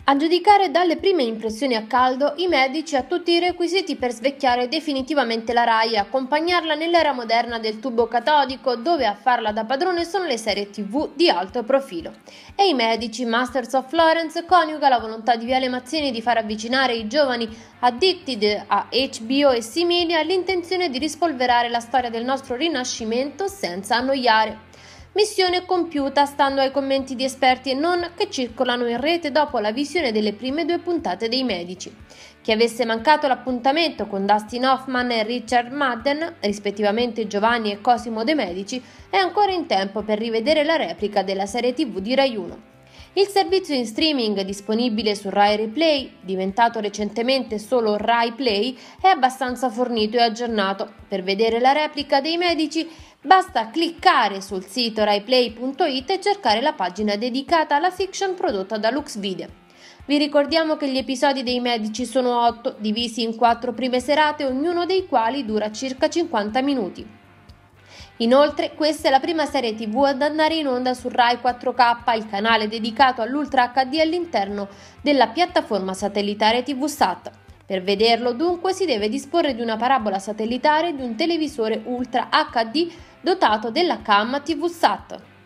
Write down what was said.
A giudicare dalle prime impressioni a caldo, i medici ha tutti i requisiti per svecchiare definitivamente la Rai e accompagnarla nell'era moderna del tubo catodico, dove a farla da padrone sono le serie TV di alto profilo. E i medici Masters of Florence coniuga la volontà di Viale Mazzini di far avvicinare i giovani addicted a HBO e simili all'intenzione di rispolverare la storia del nostro Rinascimento senza annoiare. Missione compiuta stando ai commenti di esperti e non che circolano in rete dopo la visione delle prime 2 puntate dei Medici. Chi avesse mancato l'appuntamento con Dustin Hoffman e Richard Madden, rispettivamente Giovanni e Cosimo De Medici, è ancora in tempo per rivedere la replica della serie TV di Rai 1. Il servizio in streaming disponibile su Rai Replay, diventato recentemente solo Rai Play, è abbastanza fornito e aggiornato. Per vedere la replica dei Medici basta cliccare sul sito raiplay.it e cercare la pagina dedicata alla fiction prodotta da Lux Video. Vi ricordiamo che gli episodi dei Medici sono 8, divisi in 4 prime serate, ognuno dei quali dura circa 50 minuti. Inoltre, questa è la prima serie TV ad andare in onda su Rai 4K, il canale dedicato all'Ultra HD all'interno della piattaforma satellitare TVSat. Per vederlo, dunque, si deve disporre di una parabola satellitare e di un televisore Ultra HD dotato della cam TVSat.